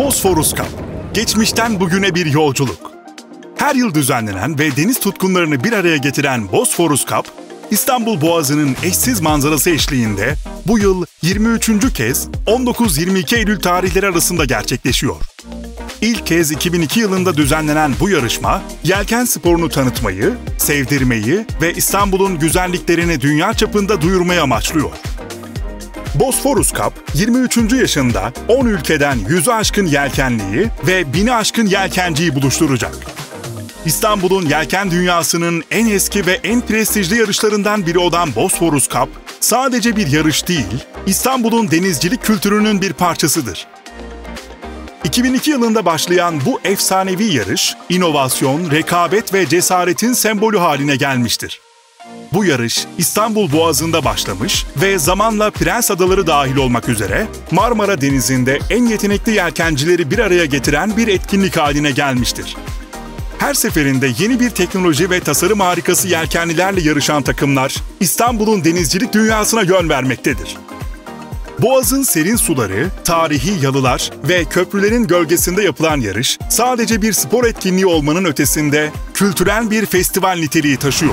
Bosphorus Cup, geçmişten bugüne bir yolculuk. Her yıl düzenlenen ve deniz tutkunlarını bir araya getiren Bosphorus Cup, İstanbul Boğazı'nın eşsiz manzarası eşliğinde bu yıl 23. kez 19-22 Eylül tarihleri arasında gerçekleşiyor. İlk kez 2002 yılında düzenlenen bu yarışma, yelken sporunu tanıtmayı, sevdirmeyi ve İstanbul'un güzelliklerini dünya çapında duyurmayı amaçlıyor. Bosphorus Cup, 23. yaşında 10 ülkeden 100'ü aşkın yelkenliyi ve 1000'i aşkın yelkenciyi buluşturacak. İstanbul'un yelken dünyasının en eski ve en prestijli yarışlarından biri olan Bosphorus Cup, sadece bir yarış değil, İstanbul'un denizcilik kültürünün bir parçasıdır. 2002 yılında başlayan bu efsanevi yarış, inovasyon, rekabet ve cesaretin sembolü haline gelmiştir. Bu yarış İstanbul Boğazı'nda başlamış ve zamanla Prens Adaları dahil olmak üzere Marmara Denizi'nde en yetenekli yelkencileri bir araya getiren bir etkinlik haline gelmiştir. Her seferinde yeni bir teknoloji ve tasarım harikası yelkenlilerle yarışan takımlar İstanbul'un denizcilik dünyasına yön vermektedir. Boğaz'ın serin suları, tarihi yalılar ve köprülerin gölgesinde yapılan yarış sadece bir spor etkinliği olmanın ötesinde kültürel bir festival niteliği taşıyor.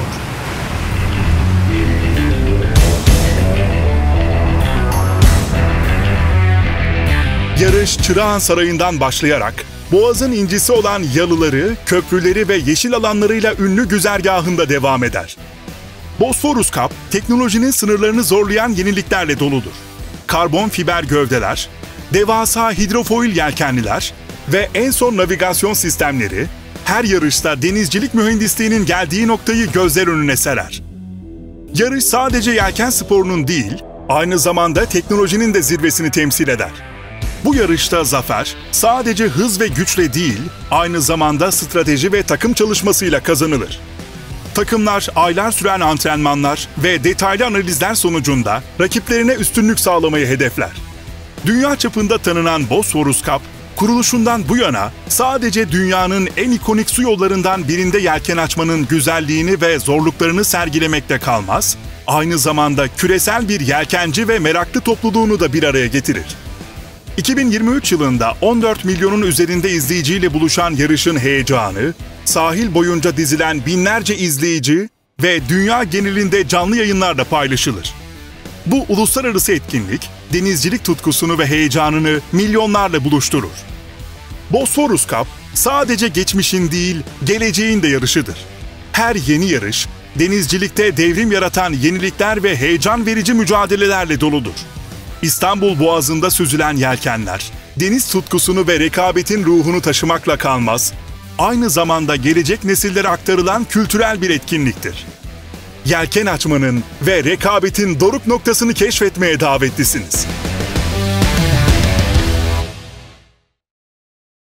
Yarış Çırağan Sarayı'ndan başlayarak Boğaz'ın incisi olan yalıları, köprüleri ve yeşil alanlarıyla ünlü güzergahında devam eder. Bosphorus Cup, teknolojinin sınırlarını zorlayan yeniliklerle doludur. Karbon fiber gövdeler, devasa hidrofoil yelkenliler ve en son navigasyon sistemleri, her yarışta denizcilik mühendisliğinin geldiği noktayı gözler önüne serer. Yarış sadece yelken sporunun değil, aynı zamanda teknolojinin de zirvesini temsil eder. Bu yarışta zafer sadece hız ve güçle değil, aynı zamanda strateji ve takım çalışmasıyla kazanılır. Takımlar aylar süren antrenmanlar ve detaylı analizler sonucunda rakiplerine üstünlük sağlamayı hedefler. Dünya çapında tanınan Bosphorus Cup, kuruluşundan bu yana sadece dünyanın en ikonik su yollarından birinde yelken açmanın güzelliğini ve zorluklarını sergilemekte kalmaz, aynı zamanda küresel bir yelkenci ve meraklı topluluğunu da bir araya getirir. 2023 yılında 14 milyonun üzerinde izleyiciyle buluşan yarışın heyecanı, sahil boyunca dizilen binlerce izleyici ve dünya genelinde canlı yayınlarla paylaşılır. Bu uluslararası etkinlik, denizcilik tutkusunu ve heyecanını milyonlarla buluşturur. Bosphorus Cup, sadece geçmişin değil, geleceğin de yarışıdır. Her yeni yarış, denizcilikte devrim yaratan yenilikler ve heyecan verici mücadelelerle doludur. İstanbul Boğazı'nda süzülen yelkenler, deniz tutkusunu ve rekabetin ruhunu taşımakla kalmaz, aynı zamanda gelecek nesillere aktarılan kültürel bir etkinliktir. Yelken açmanın ve rekabetin doruk noktasını keşfetmeye davetlisiniz.